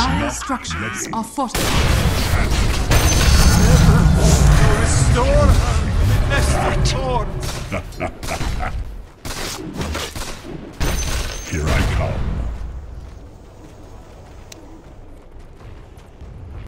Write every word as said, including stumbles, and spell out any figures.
Dire structures are fortified. Restore her, nest of thorns.